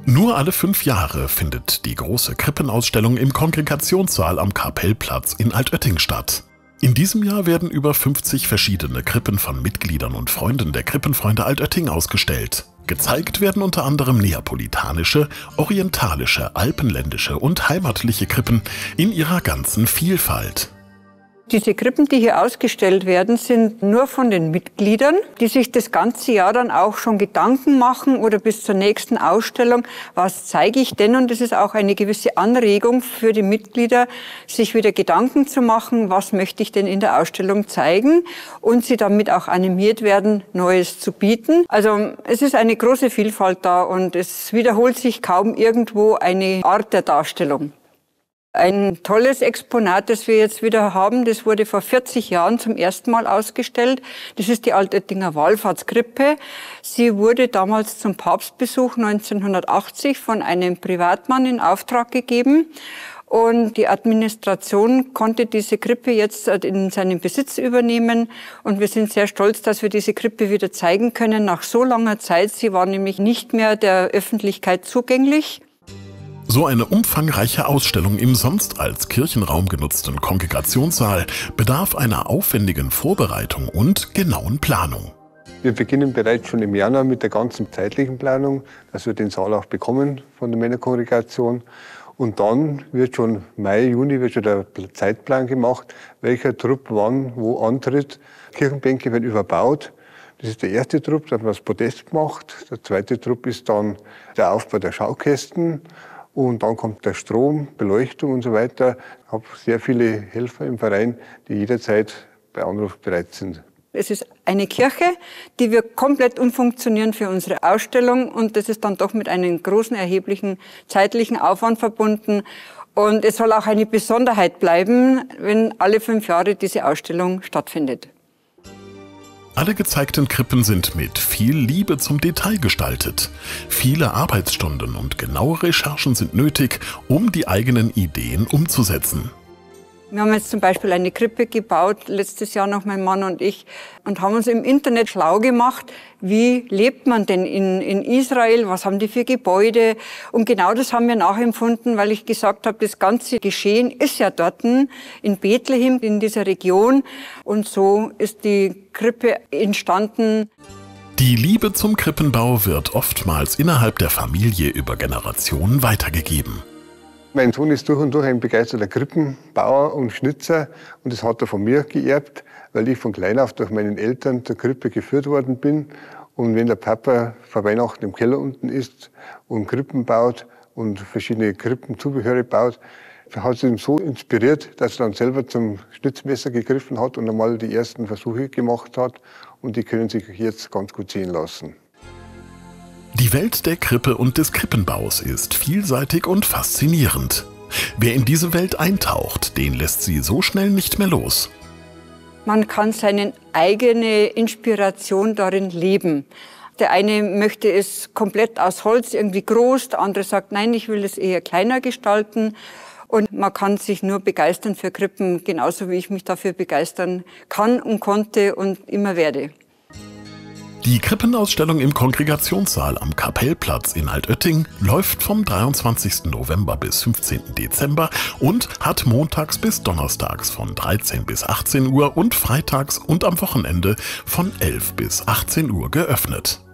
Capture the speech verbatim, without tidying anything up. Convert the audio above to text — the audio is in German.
Nur alle fünf Jahre findet die große Krippenausstellung im Kongregationssaal am Kapellplatz in Altötting statt. In diesem Jahr werden über fünfzig verschiedene Krippen von Mitgliedern und Freunden der Krippenfreunde Altötting ausgestellt. Gezeigt werden unter anderem neapolitanische, orientalische, alpenländische und heimatliche Krippen in ihrer ganzen Vielfalt. Diese Krippen, die hier ausgestellt werden, sind nur von den Mitgliedern, die sich das ganze Jahr dann auch schon Gedanken machen oder bis zur nächsten Ausstellung, was zeige ich denn? Und es ist auch eine gewisse Anregung für die Mitglieder, sich wieder Gedanken zu machen, was möchte ich denn in der Ausstellung zeigen? Und sie damit auch animiert werden, Neues zu bieten. Also es ist eine große Vielfalt da und es wiederholt sich kaum irgendwo eine Art der Darstellung. Ein tolles Exponat, das wir jetzt wieder haben, das wurde vor vierzig Jahren zum ersten Mal ausgestellt. Das ist die Altöttinger Wallfahrtskrippe. Sie wurde damals zum Papstbesuch neunzehnhundertachtzig von einem Privatmann in Auftrag gegeben. Und die Administration konnte diese Krippe jetzt in seinen Besitz übernehmen. Und wir sind sehr stolz, dass wir diese Krippe wieder zeigen können nach so langer Zeit. Sie war nämlich nicht mehr der Öffentlichkeit zugänglich. So eine umfangreiche Ausstellung im sonst als Kirchenraum genutzten Kongregationssaal bedarf einer aufwendigen Vorbereitung und genauen Planung. Wir beginnen bereits schon im Januar mit der ganzen zeitlichen Planung, dass wir den Saal auch bekommen von der Männerkongregation. Und dann wird schon Mai, Juni wird schon der Zeitplan gemacht, welcher Trupp wann wo antritt. Kirchenbänke werden überbaut. Das ist der erste Trupp, da haben wir das Podest gemacht. Der zweite Trupp ist dann der Aufbau der Schaukästen. Und dann kommt der Strom, Beleuchtung und so weiter. Ich habe sehr viele Helfer im Verein, die jederzeit bei Anruf bereit sind. Es ist eine Kirche, die wir komplett umfunktionieren für unsere Ausstellung. Und das ist dann doch mit einem großen, erheblichen zeitlichen Aufwand verbunden. Und es soll auch eine Besonderheit bleiben, wenn alle fünf Jahre diese Ausstellung stattfindet. Alle gezeigten Krippen sind mit viel Liebe zum Detail gestaltet. Viele Arbeitsstunden und genaue Recherchen sind nötig, um die eigenen Ideen umzusetzen. Wir haben jetzt zum Beispiel eine Krippe gebaut, letztes Jahr noch mein Mann und ich, und haben uns im Internet schlau gemacht, wie lebt man denn in, in Israel, was haben die für Gebäude. Und genau das haben wir nachempfunden, weil ich gesagt habe, das ganze Geschehen ist ja dort in Bethlehem, in dieser Region. Und so ist die Krippe entstanden. Die Liebe zum Krippenbau wird oftmals innerhalb der Familie über Generationen weitergegeben. Mein Sohn ist durch und durch ein begeisterter Krippenbauer und Schnitzer und das hat er von mir geerbt, weil ich von klein auf durch meinen Eltern zur Krippe geführt worden bin. Und wenn der Papa vor Weihnachten im Keller unten ist und Krippen baut und verschiedene Krippenzubehöre baut, hat es ihn so inspiriert, dass er dann selber zum Schnitzmesser gegriffen hat und einmal die ersten Versuche gemacht hat. Und die können sich jetzt ganz gut sehen lassen. Die Welt der Krippe und des Krippenbaus ist vielseitig und faszinierend. Wer in diese Welt eintaucht, den lässt sie so schnell nicht mehr los. Man kann seine eigene Inspiration darin leben. Der eine möchte es komplett aus Holz, irgendwie groß, der andere sagt, nein, ich will es eher kleiner gestalten. Und man kann sich nur begeistern für Krippen, genauso wie ich mich dafür begeistern kann und konnte und immer werde. Die Krippenausstellung im Kongregationssaal am Kapellplatz in Altötting läuft vom dreiundzwanzigsten November bis fünfzehnten Dezember und hat montags bis donnerstags von dreizehn bis achtzehn Uhr und freitags und am Wochenende von elf bis achtzehn Uhr geöffnet.